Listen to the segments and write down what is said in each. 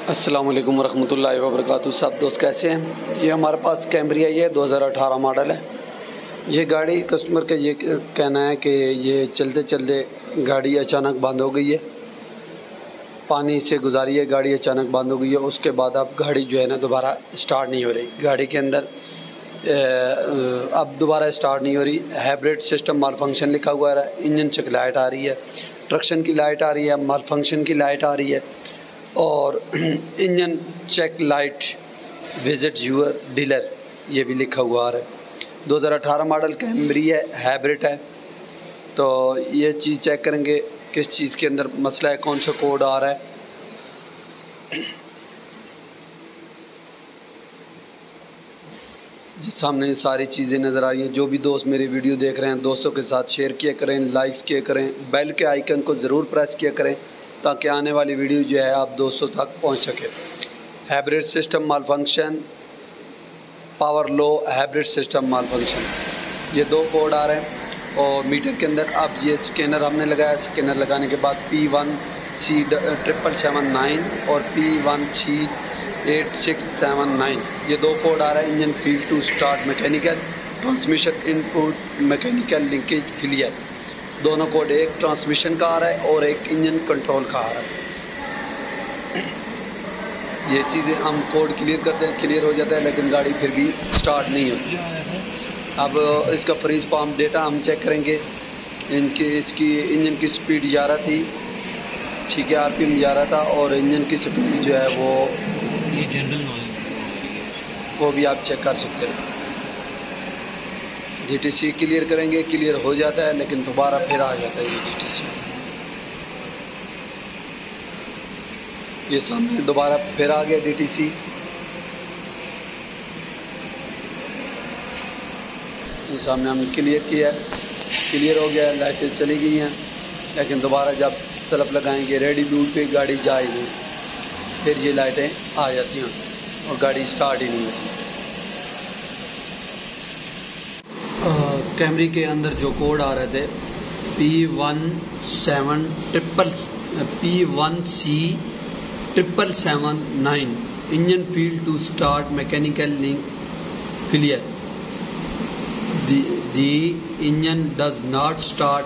अस्सलाम वालेकुम वरहमतुल्लाहि वबरकातुहू। सब दोस्त कैसे हैं? ये हमारे पास कैमरी आई है, 2018 मॉडल है। ये गाड़ी कस्टमर का ये कहना है कि ये चलते चलते गाड़ी अचानक बंद हो गई है, पानी से गुजारी है, गाड़ी अचानक बंद हो गई है। उसके बाद अब गाड़ी जो है ना दोबारा स्टार्ट नहीं हो रही। गाड़ी के अंदर अब दोबारा स्टार्ट नहीं हो रही। हाइब्रिड सिस्टम माल फंक्शन लिखा हुआ है। इंजन चेक लाइट आ रही है, ट्रक्शन की लाइट आ रही है, माल फंक्शन की लाइट आ रही है और engine check light visit your dealer ये भी लिखा हुआ आ रहा है। 2018 मॉडल कैमरी है, हाइब्रिड है। तो ये चीज़ चेक करेंगे किस चीज़ के अंदर मसला है, कौन सा कोड आ रहा है। जी सामने सारी चीज़ें नज़र आ रही हैं। जो भी दोस्त मेरी वीडियो देख रहे हैं दोस्तों के साथ शेयर किया करें, लाइक्स किया करें, बेल के आइकन को ज़रूर प्रेस किया करें ताकि आने वाली वीडियो जो है आप दोस्तों तक पहुंच सके। Hybrid system malfunction, power low, hybrid system malfunction, ये दो कोड आ रहे हैं। और मीटर के अंदर अब ये स्कैनर हमने लगाया। स्कैनर लगाने के बाद P1C779 और P1C8679 ये दो कोड आ रहा है। Engine failed to start mechanical, transmission input mechanical linkage failure, दोनों कोड, एक ट्रांसमिशन का आ रहा है और एक इंजन कंट्रोल का आ रहा है। ये चीज़ें हम कोड क्लियर करते हैं, क्लियर हो जाता है, लेकिन गाड़ी फिर भी स्टार्ट नहीं होती। अब इसका फ्रीज फॉर्म डेटा हम चेक करेंगे। इसकी इंजन की स्पीड 11 थी, ठीक है, RPM 11 था और इंजन की स्पीड जो है वो ये जनरल नॉलेज वो भी आप चेक कर सकते हैं। DTC क्लियर करेंगे, क्लियर हो जाता है लेकिन दोबारा फिर आ जाता है ये DTC। ये सामने दोबारा फिर आ गया DTC। ये सामने हमने क्लियर किया, क्लियर हो गया, लाइटें चली गई हैं, लेकिन दोबारा जब सलप लगाएंगे रेडी बूट पे गाड़ी जाएगी फिर ये लाइटें आ जाती हैं और गाड़ी स्टार्ट ही नहीं होती। कैमरी के अंदर जो कोड आ रहे थे P1C779 engine failed to start mechanical link failure, the engine does not start.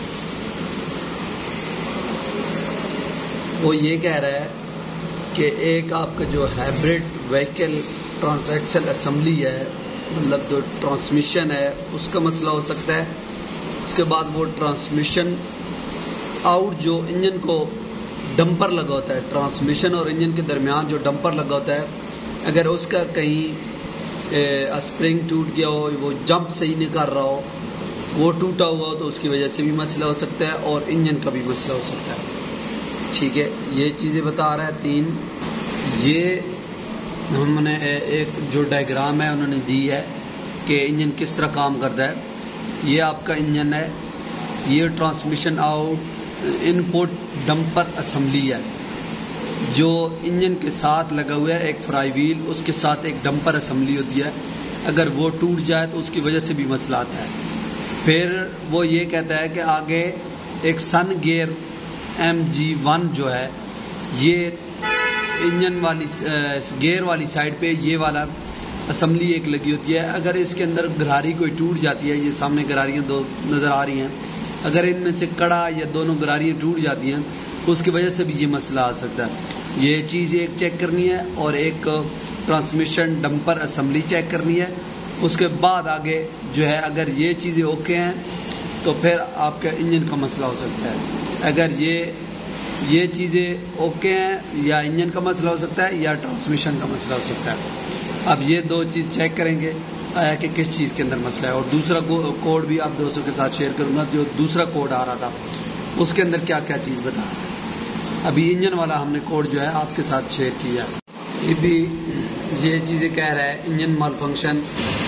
वो ये कह रहा है कि एक आपका जो हाइब्रिड व्हीकल ट्रांसएक्शन असेंबली है, मतलब जो ट्रांसमिशन है उसका मसला हो सकता है। उसके बाद वो ट्रांसमिशन आउट जो इंजन को डंपर लगा होता है, ट्रांसमिशन और इंजन के दरमियान जो डंपर लगा होता है, अगर उसका कहीं स्प्रिंग टूट गया हो, वो जंप सही नहीं कर रहा हो, वो टूटा हुआ हो तो उसकी वजह से भी मसला हो सकता है और इंजन का भी मसला हो सकता है। ठीक है, ये चीज़ें बता रहा है 3। ये हमने एक जो डायग्राम है उन्होंने दी है कि इंजन किस तरह काम करता है। ये आपका इंजन है, ये transmission out input damper assembly है जो इंजन के साथ लगा हुआ है, एक फ्राई व्हील, उसके साथ एक डंपर असेंबली होती है। अगर वो टूट जाए तो उसकी वजह से भी मसला आता है। फिर वो ये कहता है कि आगे एक सन गियर MG1 जो है, ये इंजन वाली गियर वाली साइड पे ये वाला असेंबली एक लगी होती है। अगर इसके अंदर गरारी कोई टूट जाती है, ये सामने गरारियाँ दो नज़र आ रही हैं, अगर इनमें से कड़ा या दोनों गरारियाँ टूट जाती हैं तो उसकी वजह से भी ये मसला आ सकता है। ये चीज़ एक चेक करनी है और एक ट्रांसमिशन डंपर असेंबली चेक करनी है। उसके बाद आगे जो है अगर ये चीज़ें ओके हैं तो फिर आपका इंजन का मसला हो सकता है। अगर ये चीज़ें ओके हैं या इंजन का मसला हो सकता है या ट्रांसमिशन का मसला हो सकता है। अब ये दो चीज़ चेक करेंगे आया कि किस चीज़ के अंदर मसला है। और दूसरा कोड भी आप दोस्तों के साथ शेयर करूँगा। जो दूसरा कोड आ रहा था उसके अंदर क्या क्या चीज़ बता रहा है। अभी इंजन वाला हमने कोड जो है आपके साथ शेयर किया। ये भी ये चीज़ें कह रहा है इंजन माल फंक्शन,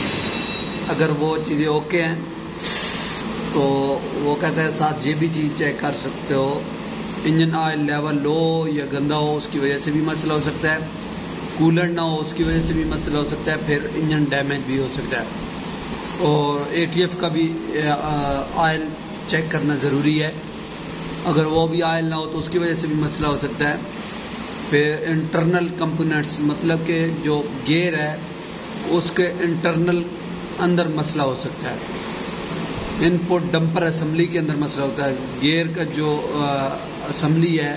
अगर वो चीज़ें ओके हैं तो वो कहता है साथ ये भी चीज़ चेक कर सकते हो। इंजन ऑयल लेवल लो या गंदा हो उसकी वजह से भी मसला हो सकता है। कूलर ना हो उसकी वजह से भी मसला हो सकता है। फिर इंजन डैमेज भी हो सकता है। और ATF का भी ऑयल चेक करना ज़रूरी है। अगर वो भी आयल ना हो तो उसकी वजह से भी मसला हो सकता है। फिर इंटरनल कंपोनेंट्स मतलब कि जो गियर है उसके इंटरनल अंदर मसला हो सकता है। इनपुट डंपर असेंबली के अंदर मसला होता है। गियर का जो असेंबली है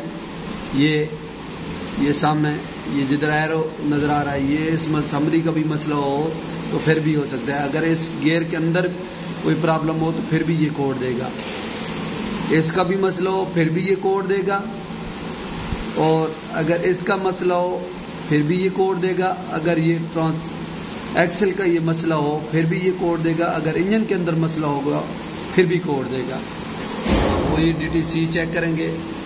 ये सामने ये जिधर एरो नजर आ रहा है, ये इस असेंबली का भी मसला हो तो फिर भी हो सकता है। अगर इस गियर के अंदर कोई प्रॉब्लम हो तो फिर भी ये कोड देगा। इसका भी मसला हो फिर भी ये कोड देगा, और अगर इसका मसला हो फिर भी ये कोड देगा। अगर ये एक्सेल का ये मसला हो फिर भी ये कोड देगा। अगर इंजन के अंदर मसला होगा फिर भी कोड देगा। वो ये DTC चेक करेंगे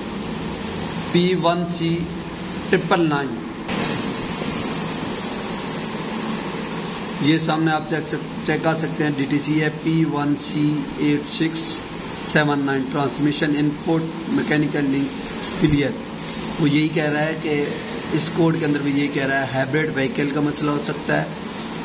P1C 999। ये सामने आप चेक कर सकते हैं DTC है P1C 8679 transmission input mechanical link clear. वो यही कह रहा है कि इस कोड के अंदर भी यही कह रहा है हाइब्रिड व्हीकल का मसला हो सकता है।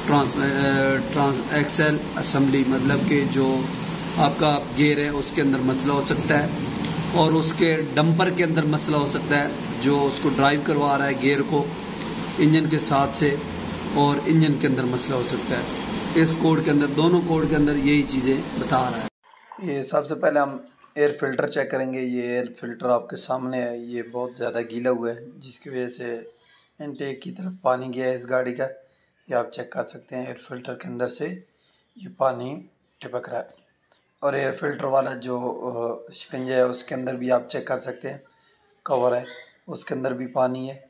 एक्सेल असेंबली मतलब कि जो आपका गियर है उसके अंदर मसला हो सकता है, और उसके डंपर के अंदर मसला हो सकता है जो उसको ड्राइव करवा रहा है गियर को इंजन के साथ से, और इंजन के अंदर मसला हो सकता है। इस कोड के अंदर, दोनों कोड के अंदर यही चीज़ें बता रहा है। ये सबसे पहले हम एयर फिल्टर चेक करेंगे। ये एयर फिल्टर आपके सामने है, ये बहुत ज़्यादा गीला हुआ है जिसकी वजह से इनटेक की तरफ पानी गया है इस गाड़ी का। ये आप चेक कर सकते हैं एयर फिल्टर के अंदर से ये पानी टपक रहा है, और एयर फिल्टर वाला जो शिकंजा है उसके अंदर भी आप चेक कर सकते हैं कवर है, उसके अंदर भी पानी है।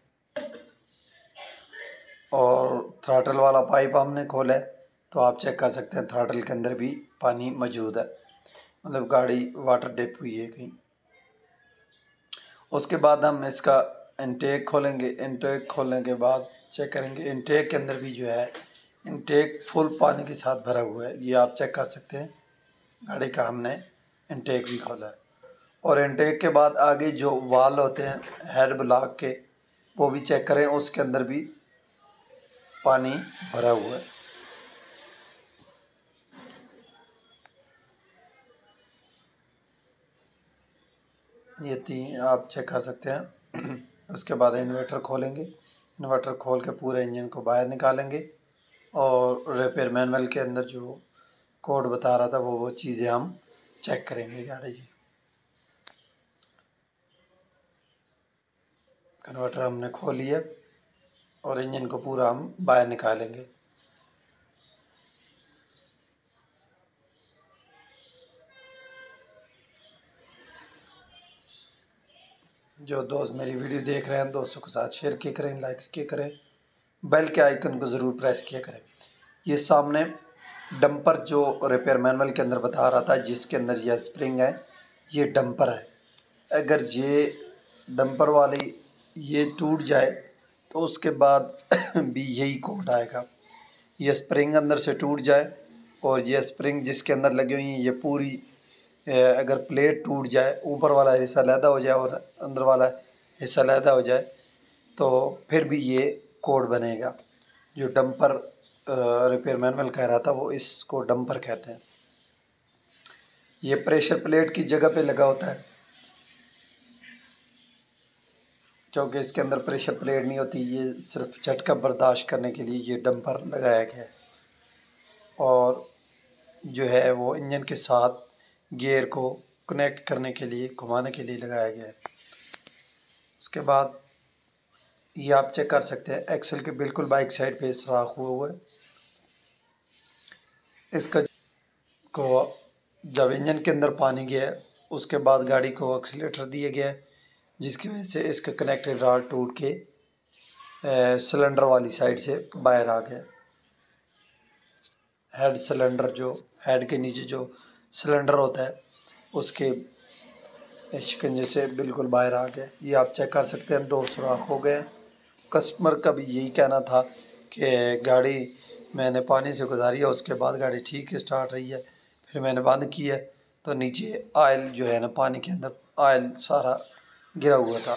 और थ्रॉटल वाला पाइप हमने खोला है तो आप चेक कर सकते हैं थ्रॉटल के अंदर भी पानी मौजूद है, मतलब गाड़ी वाटर डिप हुई है कहीं। उसके बाद हम इसका इनटेक खोलेंगे। इनटेक खोलने के बाद चेक करेंगे इनटेक के अंदर भी जो है इनटेक फुल पानी के साथ भरा हुआ है, ये आप चेक कर सकते हैं। गाड़ी का हमने इनटेक भी खोला है, और इनटेक के बाद आगे जो वाल होते हैं हेड ब्लॉक के वो भी चेक करें, उसके अंदर भी पानी भरा हुआ है। ये तीन आप चेक कर सकते हैं। उसके बाद इन्वर्टर खोलेंगे। इन्वर्टर खोल के पूरे इंजन को बाहर निकालेंगे, और रिपेयर मैनुअल के अंदर जो कोड बता रहा था वो चीज़ें हम चेक करेंगे गाड़ी की। कन्वर्टर हमने खोल लिया और इंजन को पूरा हम बाहर निकालेंगे। जो दोस्त मेरी वीडियो देख रहे हैं दोस्तों के साथ शेयर किया करें, लाइक्स किया करें, बेल के आइकन को ज़रूर प्रेस किया करें। ये सामने डंपर जो रिपेयर मैनुअल के अंदर बता रहा था जिसके अंदर यह स्प्रिंग है, ये डंपर है। अगर ये डंपर वाली ये टूट जाए तो उसके बाद भी यही कोड आएगा। ये स्प्रिंग अंदर से टूट जाए और ये स्प्रिंग जिसके अंदर लगी हुई है ये पूरी अगर प्लेट टूट जाए, ऊपर वाला हिस्सा अलहदा हो जाए और अंदर वाला हिस्सा अलहदा हो जाए तो फिर भी ये कोड बनेगा। जो डंपर रिपेयर मैनुअल कह रहा था वो इसको डंपर कहते हैं। ये प्रेशर प्लेट की जगह पे लगा होता है, क्योंकि इसके अंदर प्रेशर प्लेट नहीं होती, ये सिर्फ झटका बर्दाश्त करने के लिए ये डंपर लगाया गया है, और जो है वो इंजन के साथ गियर को कनेक्ट करने के लिए, घुमाने के लिए लगाया गया है। उसके बाद ये आप चेक कर सकते हैं एक्सेल के बिल्कुल बाइक साइड पे सुराख हुआ है। इसका को जब इंजन के अंदर पानी गया है उसके बाद गाड़ी को एक्सीलेटर दिया गया है, जिसकी वजह से इसका कनेक्टेड रॉड टूट के सिलेंडर वाली साइड से बाहर आ गया। हेड सिलेंडर, जो हेड के नीचे जो सिलेंडर होता है उसके शिकंजे से बिल्कुल बाहर आ गया। ये आप चेक कर सकते हैं, 2 सुराख हो गए। कस्टमर का भी यही कहना था कि गाड़ी मैंने पानी से गुजारी है, उसके बाद गाड़ी ठीक स्टार्ट रही है, फिर मैंने बंद की है तो नीचे ऑयल जो है ना, पानी के अंदर ऑयल सारा गिरा हुआ था।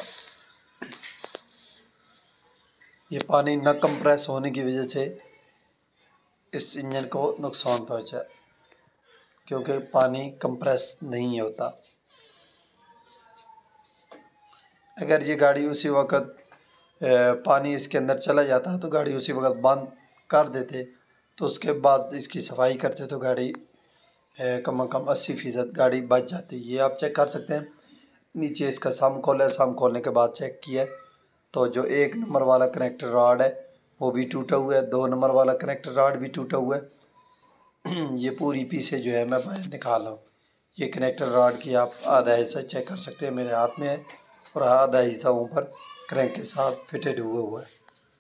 ये पानी न कंप्रेस होने की वजह से इस इंजन को नुकसान पहुंचा, क्योंकि पानी कंप्रेस नहीं होता। अगर ये गाड़ी उसी वक्त पानी इसके अंदर चला जाता है तो गाड़ी उसी वक्त बंद कर देते, तो उसके बाद इसकी सफाई करते तो गाड़ी कम से कम 80% गाड़ी बच जाती। ये आप चेक कर सकते हैं। नीचे इसका सम खोला, सम खोलने के बाद चेक किया तो जो 1 नंबर वाला कनेक्टर रॉड है वो भी टूटा हुआ है, 2 नंबर वाला कनेक्टर रॉड भी टूटा हुआ है। ये पूरी पीसे जो है मैं बाहर निकाल रहा हूँ। ये कनेक्टर रॉड की आप आधा हिस्सा चेक कर सकते हैं, मेरे हाथ में है, और आधा हिस्सा ऊपर क्रैंक के साथ फिटेड हुआ है।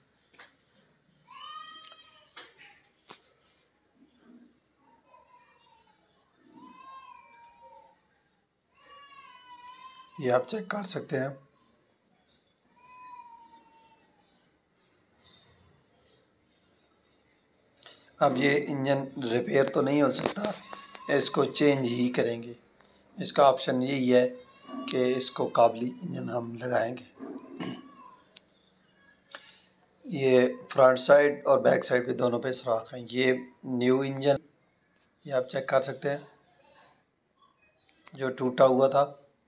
ये आप चेक कर सकते हैं। अब ये इंजन रिपेयर तो नहीं हो सकता, इसको चेंज ही करेंगे। इसका ऑप्शन यही है कि इसको काबली इंजन हम लगाएंगे। ये फ्रंट साइड और बैक साइड पे दोनों पे सुराख हैं। ये न्यू इंजन, ये आप चेक कर सकते हैं जो टूटा हुआ था।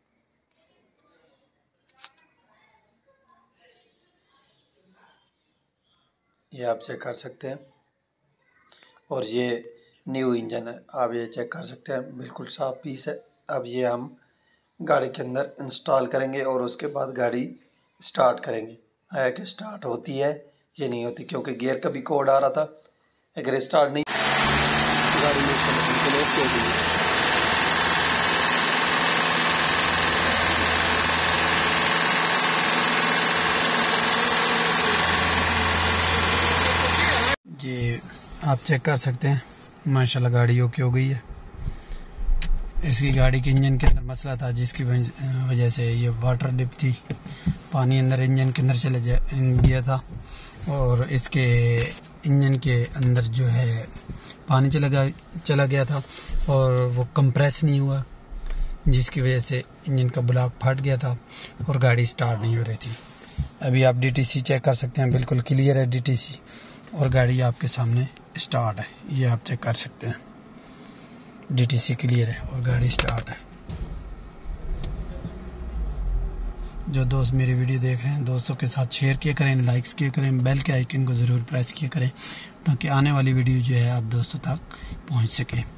ये आप चेक कर सकते हैं, और ये न्यू इंजन है, आप ये चेक कर सकते हैं, बिल्कुल साफ पीस है। अब ये हम गाड़ी के अंदर इंस्टॉल करेंगे और उसके बाद गाड़ी स्टार्ट करेंगे। है कि स्टार्ट होती है ये नहीं होती, क्योंकि गियर का भी कोड आ रहा था, अगर स्टार्ट नहीं गाड़ी में ये आप चेक कर सकते हैं। माशाल्लाह गाड़ी ओके हो गई है। इसकी गाड़ी के इंजन के अंदर मसला था, जिसकी वजह से ये वाटर डिप थी, पानी अंदर इंजन के अंदर चले गया था, और इसके इंजन के अंदर जो है पानी चला गया था और वो कंप्रेस नहीं हुआ, जिसकी वजह से इंजन का ब्लॉक फट गया था और गाड़ी स्टार्ट नहीं हो रही थी। अभी आप डीटीसी चेक कर सकते हैं, बिल्कुल क्लियर है डीटीसी, और गाड़ी आपके सामने स्टार्ट है। ये आप चेक कर सकते हैं, डीटीसी क्लियर है और गाड़ी स्टार्ट है। जो दोस्त मेरी वीडियो देख रहे हैं, दोस्तों के साथ शेयर किया करें, लाइक्स किया करें, बेल के आइकन को ज़रूर प्रेस किया करें, ताकि आने वाली वीडियो जो है आप दोस्तों तक पहुंच सके।